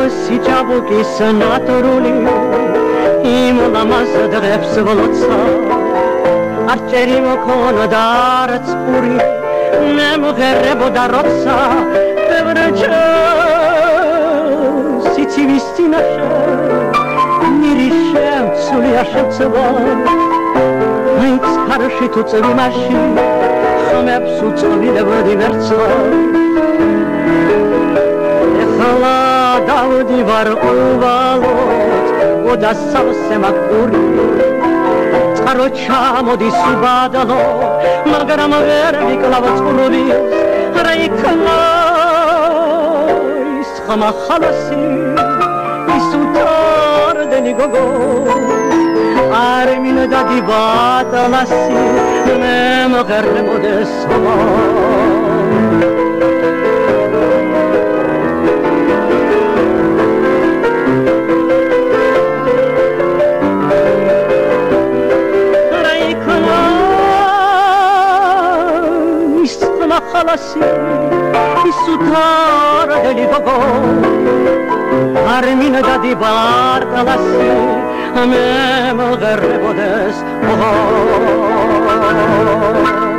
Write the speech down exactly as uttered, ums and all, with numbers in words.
Nossi giabuchi senatoruli Imola mazza dreps volotsa Arcerimo con darec puri Nemo herrebo da rotsa Pevrece Sici visti naše Mirišem culi ašem cevan Aic harši tu cevi maši Chameb su cevi levodi verca Ехала Давди var uvalot Oda savse makuri Წყაროჩამო დისუბადალო მაგრამ ვერ ვიკლავ წყურვილს რაიქნაის ხმა ხალასი ისუთარდენი გოგო არ მინდა დიბატალასი მე მღერმოდეს ხმა Halasi, isutara deli gogo Armina da di bartalasi Me mă gărrebodes oh, oh, oh, oh.